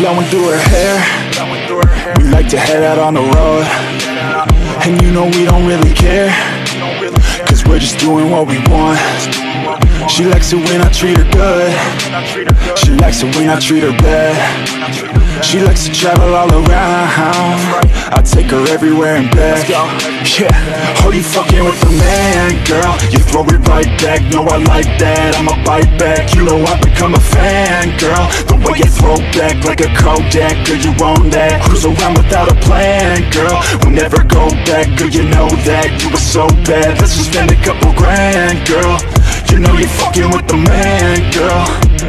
blowing through her hair. We like to head out on the road, and you know we don't really care, cause we're just doing what we want. She likes it when I treat her good. She likes it when I treat her bad. She likes to travel all around. I take her everywhere and back. Yeah, oh, you fucking with the man, girl. You throw it right back, no, I like that. I'ma bite back, you know I become a fan, girl. The way you throw back like a Kodak, girl, you own that. Cruise around without a plan, girl. We'll never go back, girl, you know that. You were so bad, let's just spend a couple grand, girl. You know you're fucking with the man, girl.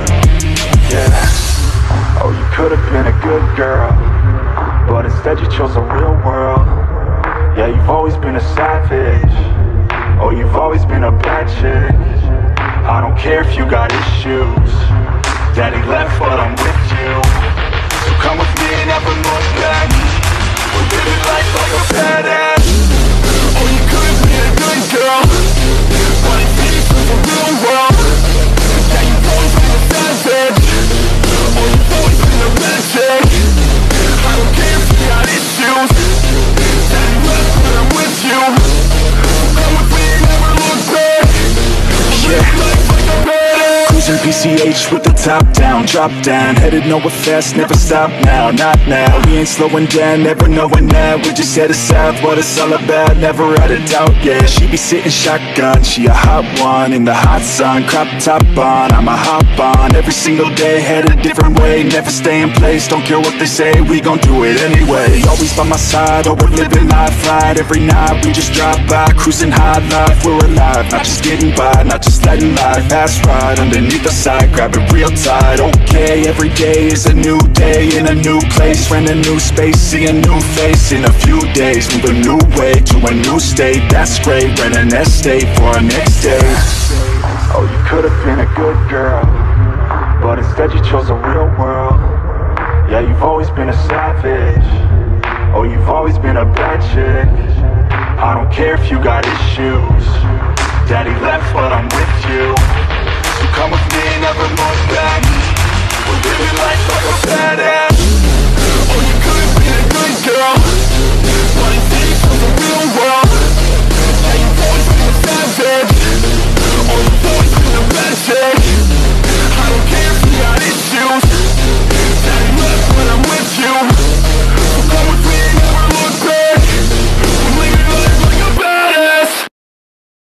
Yeah. Oh, you could've been a good girl, but instead you chose the real world. Yeah, you've always been a savage. Oh, you've always been a bad chick. I don't care if you got issues. Daddy left, but I'm with you. So come with me and never look back. We're living life like a badass. Oh, you could've been a good girl, but instead you chose the real world. Yeah, you've always been a savage. Oh, you've always been a bad chick. I don't care if you got issues. Daddy left, but I'm with you. So come with me and never look back. Yeah. Life like a badass. Cruising PCH with the top down, drop down, headed nowhere fast, never stop now, not now. We ain't slowing down, never knowing that. We just headed south, what it's all about, never had a doubt, yeah. She be sitting shotgun, she a hot one, in the hot sun, crop top on, I'ma hop on. Every single day, head a different way, never stay in place, don't care what they say, we gon' do it anyway. Always by my side, oh, we're living life right. Every night, we just drive by, cruising high life, we're alive. Not just getting by, not just letting life pass right underneath the side, grab it real tight. Okay, every day is a new day in a new place, rent a new space, see a new face in a few days, move a new way to a new state. That's great, rent an estate for our next date. Oh, you could've been a good girl, but instead you chose the real world. Yeah, you've always been a savage. Oh, you've always been a bad chick. I don't care if you got issues. Daddy left, but I'm with you. So come with me and never look back. We're living life like a badass.